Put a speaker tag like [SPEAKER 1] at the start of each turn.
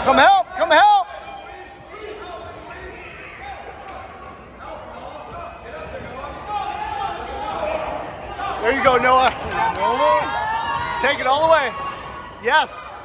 [SPEAKER 1] Come help! Come help! There you go, Noah. Take it all the way. Yes.